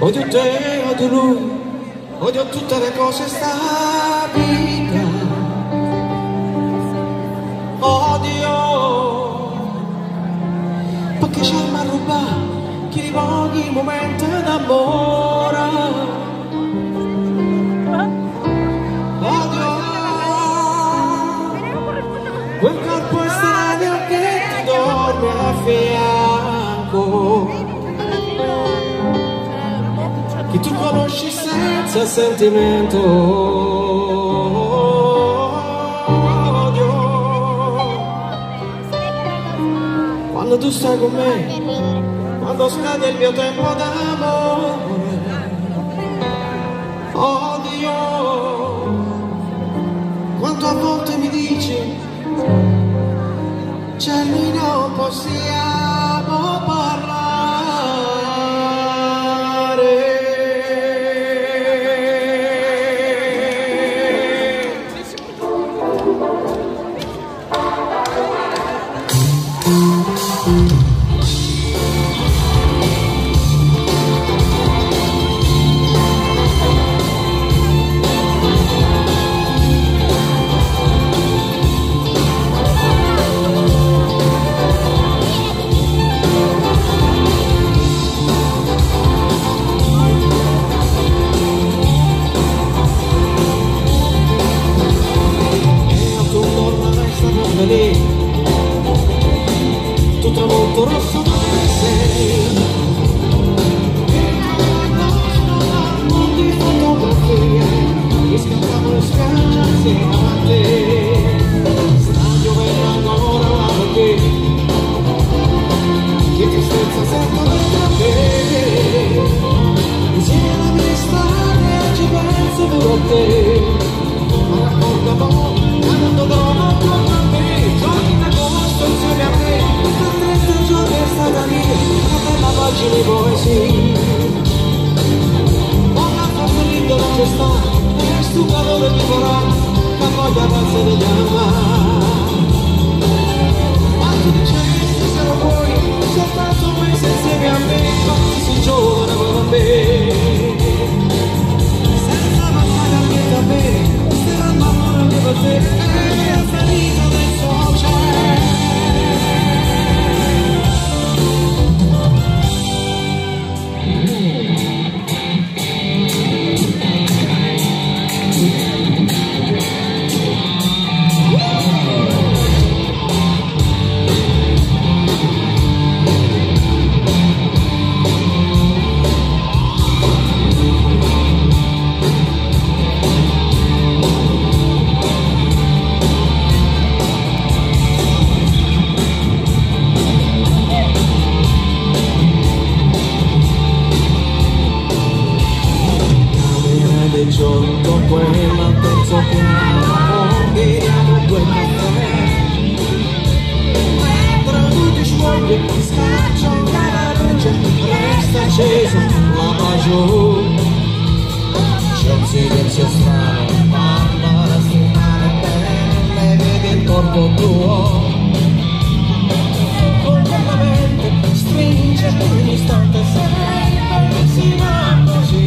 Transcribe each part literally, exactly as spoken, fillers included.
Odio te, odio lui, odio tutte le cose sta vita. Odio perché c'è il marruba che rivoghi il momento d'amore. Odio quel corpo estraneo che ti dorme a fianco, che tu conosci senza sentimento. Odio quando tu stai con me, quando scade il mio tempo d'amore. Odio quanto a volte mi dici Gianni non possiamo parlare. Tu tramonto rosso dove sei, e il nostro album di fotografie che scattavano scansi a te. Sta giovendo ancora perché che tristezza sento dentro a te. Insieme alla mia storia ci penso pure a te, ma racconta un po' quando trovo con me. Giorni d'agosto insieme a me, per trenta giorni è stata mia una bella pagina di poesia. Ora fatto lindo non c'è sta, e sto calore mi vorrà, che voglia pazza di chiamare. Ma tu dicesti se lo vuoi, soltanto un mese insieme a me, quando sei giovane come me. Senza passare a niente a me, saranno amore anche per te, e la salita adesso c'è. Giorno quella penso che ordiniamo due caffè, mentre tu ti sciogli scaccia la legge, resta accesa la passione. C'è un silenzio strano, parla la strada belle, vedi il corpo tuo con la mente stringe un istante, sei bellissima così.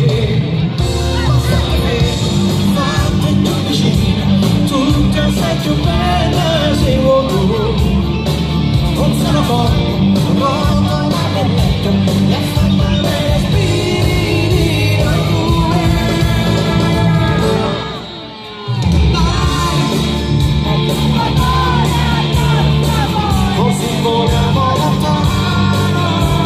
Tutti sei più bella sei tu, non se la può rotola nel letto e fa male respiri a due. Così vogliamo lontano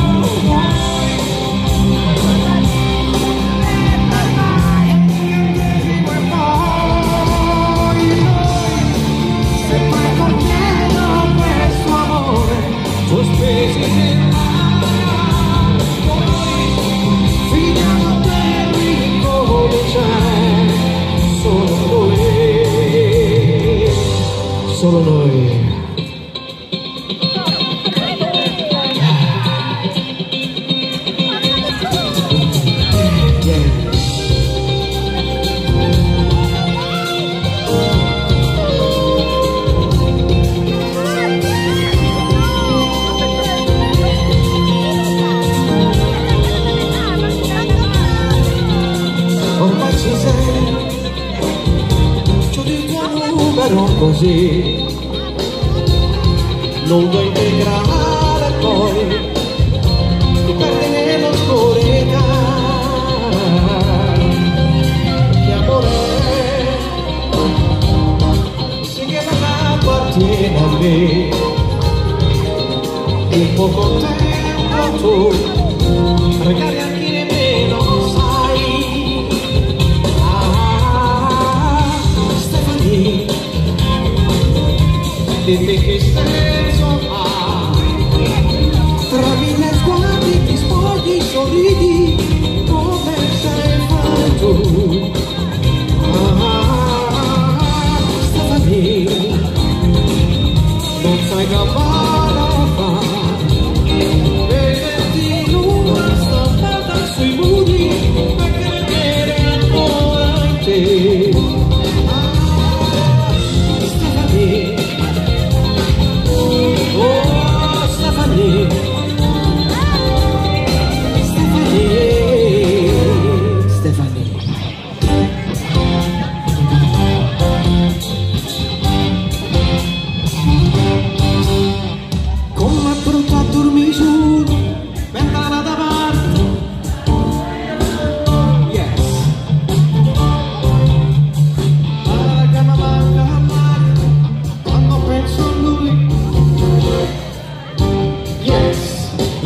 solo noi. così, non vuoi integrare poi ti perdi nell'oscurità. Che amore sì che non appartiene a me, il poco tempo tu regali a chi nemmeno sai. Ah, Stefanie, dimmi che senso ha, tra mille sguardi ti spogli, sorridi come sai fare tu. Ah, Stefanie, non sai che male fa, vederti in una stampata sui muri per credere ancora in te. Ah, Stefanie, oh Stefanie, Stefanie, Stefanie. Con la brutta dormisura ventana da parte, yes. La che mi manca mai quando penso a lui, yes.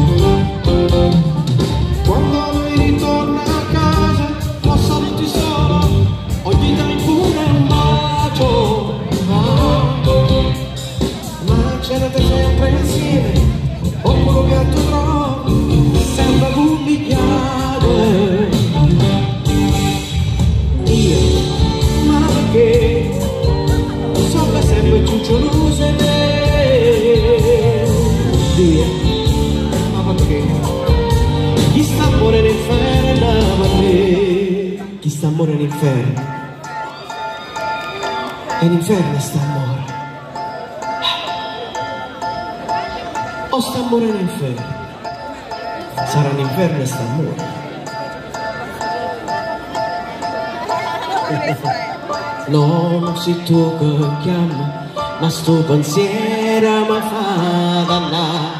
Quando lui ritorna a casa lo saluti solo, ogni dai pure un bacio. Ah, ma c'erate sempre insieme, ho quello che tu trovi sembra un bicchiere. Io, ma perché so che sempre ciucciolose te. Dio, ma perché chi sta a morire all'inferno a me? Chi sta a morire all'inferno? E l'inferno sta a morire. O sta a morire all'inferno? Sarà l'inferno e sta a morire. No, non sei tu che chiami, ma sto pensiero mi fa dannare.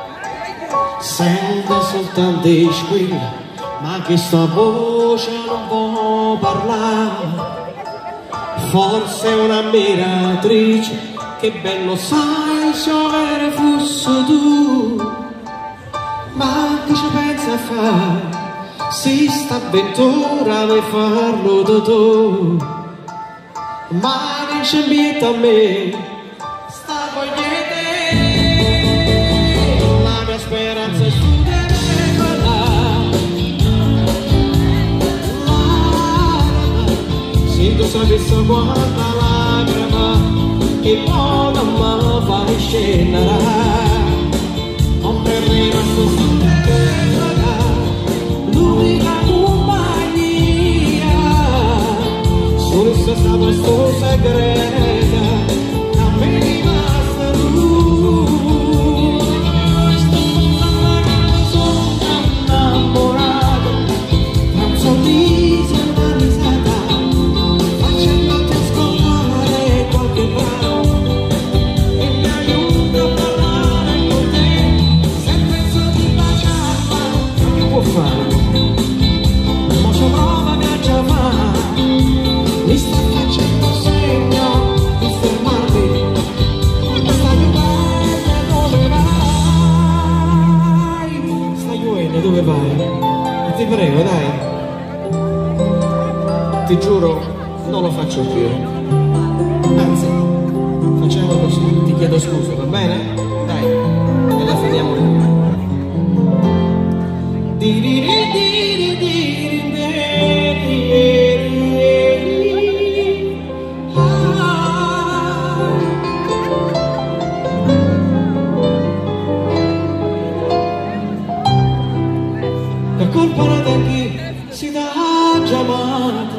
Sento soltanto i squilli, ma questa voce non può parlare. Forse è un'ammiratrice, che bello sai se avere fosse tu. Ma che ci pensa a fare, si sta avventura di farlo da tu. Ma non c'è niente a me, sta vogliendo la mia speranza è su di te. Se tu sapessi quanta lacrima che poi non mi fai scendere, non per rimasto su terra, l'unica compagnia, solo se stava questo segreto, a me rimasta lui. Sto innamorato, tra un sorriso e una risata, facendoti ascoltare qualche brano. Ma se prova mi ha chiamato, mi sta facendo segno di fermarmi, stai bene dove vai? Stai bene dove vai? Ti prego dai, ti giuro non lo faccio più, anzi facciamo così, ti chiedo scusa, va bene? Dai, e la finiamo qui. La colpa non è da chi si dà chiamata,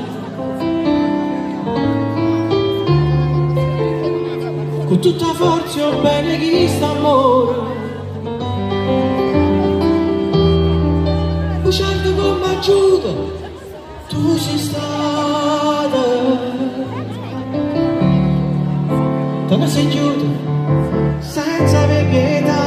con tutta forza o bene chi sta amore. Uscendo come aiuto, tu sei stata quando sei chiuso senza avere pietà.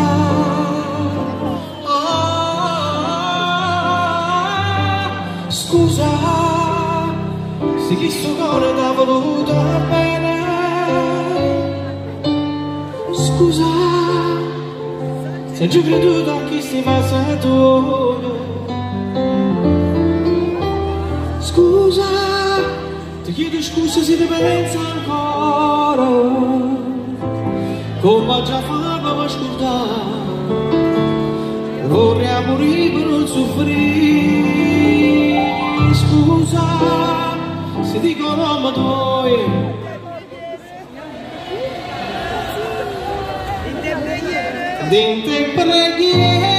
Ah, scusa se questo cuore t'ha voluto bene, scusa se ci ho creduto a chi si fa sentore. Scusa, ti chiedo scusa se ti penso ancora, come già fatto per scordare, vorrei morire per non soffrire. Scusa, se dico nome tuoi, dinte preghiere.